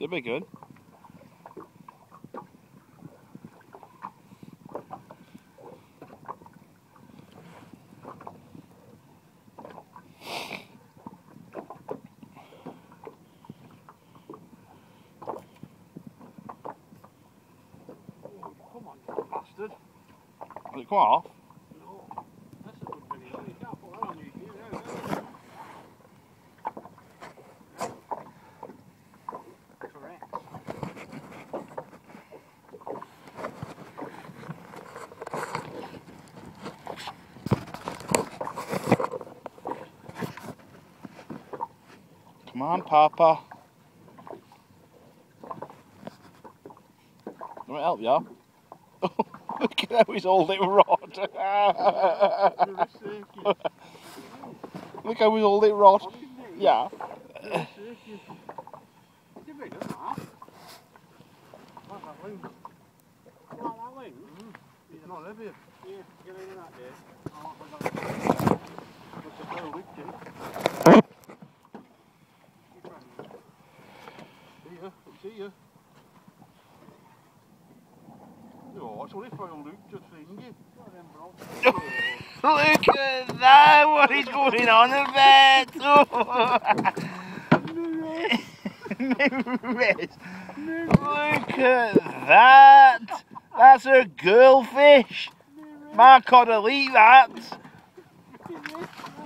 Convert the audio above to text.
a big one. Come on, you bastard. Has it come off? No, that's a good video. You can't put that on YouTube, correct. Come on, Papa. Let me help you. Look at how he's holding rod. Look how he's holding rod. Yeah. He's not heavy. Yeah, get in that there. What's a little wicked? See ya. Oh, it's only for a look, just finger. Look at that, what is going on a bit? Look at that. That's a girlfish. Mark ought to eat that.